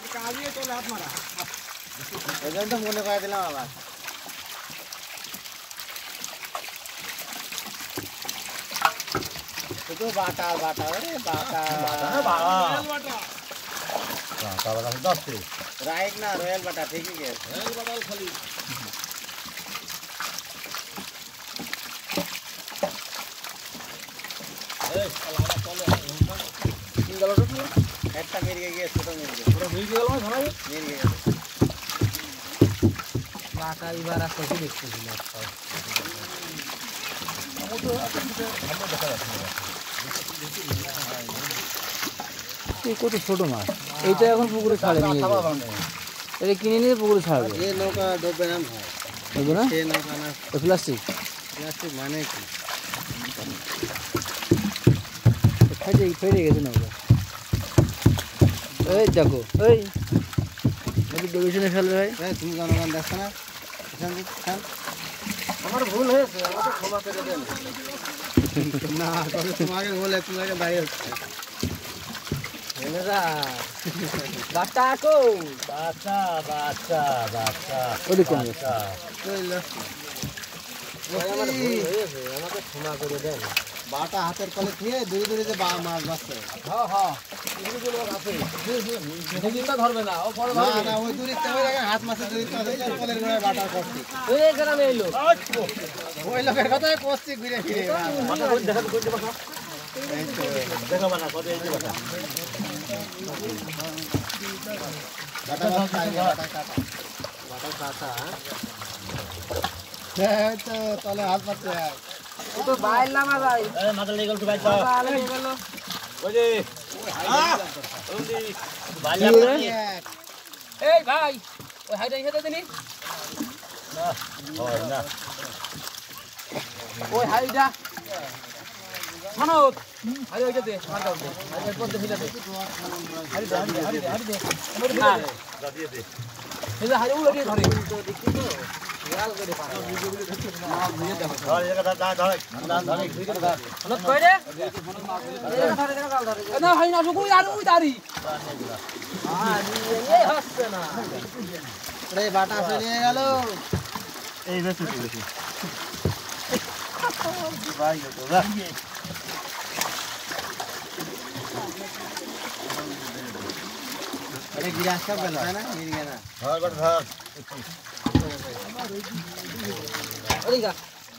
ওই জন্য তো মনে করে দিলাম আবার। শুধু বাটা বাটা রে বাটা রাইট না রয়্যাল বাটা ঠিকই গেছে রয়্যাল বাটা খালি এই সালানা চলে তিন গেল তো একটা মেরে গিয়ে ছোট মেরে গিয়ে পুরো মেরে গেল না ভাই মেরে গেল বাটা এবার আসছে দেখতেছি না কত ছোট মাছ এইটা এখন পুকুরে ছাড়ে নিয়ে এটা কিনে নিয়ে পুকুরে ছাড়বে এই নৌকা ডুববে না ভাই ডুববে না এই নৌকা না প্লাস্টিক প্লাস্টিক মানে কি ফেটে গেছে নৌকা এই দেখো এই ডুবেশনে ফেলবে ভাই তুমি জনগণ দেখছো না আমার ভুল হয়েছে আমাকে ক্ষমা করে দেন না তবে তোমাকে বলে তোমাকে বাইরে বাচ্চা কো বাচ্চা বাচ্চা বাচ্চা ওদিক কোন বাচ্চা আমার ভুল হয়েছে আমাকে ক্ষমা করে দেন বাটা হাতের কলে দিয়ে দূরে দূরে যে মাছ বাঁচছে হ্যাঁ হ্যাঁ ধরবে না না ওই দূরে হাত মাছের দূরে কলের গোড়ায় বাটার করছি ওই লোকের কথাই করছি ঘুরে ফিরে তাহলে হাত মারতে তো বাইর লামা ভাই মাথা লেগে গেল ভাই এই ভাই ওই হাইটা খেতে দিনি না হয় না ওই হাইটা মানত হাই ওইটা দে মার দাও হাই এর পর দে ফিলা দে হাই দে আমার দে যা দিয়ে দে এই হাই উলো দিয়ে ধরে তো দেখি তো লাল করে পারে না ভিজে দেখো ধর এটা ধর ধর ধর ভিতরে ধর হলো কই রে ধরে ধরে গাল ধরে না হাই না সুকুই আর উই তারি এই হচ্ছে না রে বাটা চলে গেল এই বেশি বেশি ভাই তো যা अरे गिरा सब गला है ना गिर गया ना धर बट धर अरे गा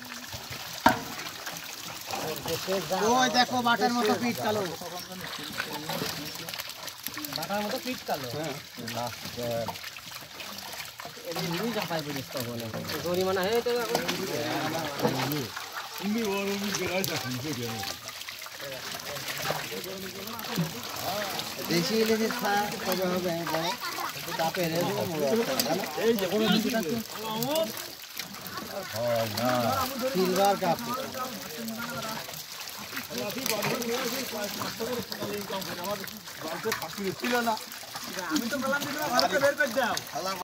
ওই দেখো বাটার মতো পিট কালো বাটার মতো পিট কালো হ্যাঁ না এদিকে নিয়ে যা পাই বলিস তো বলে গরি মানা হে তো তুমি ওর উনি গেরাই যা নিচে গেল দেশি ইলিশের স্বাদ কবে হবে বড় তাপে রেখে এই যে কোনো কিছু আছে হয় না সিলভার কাপ ছিল না আমি তো বললাম যে ভারতে বের করে দাও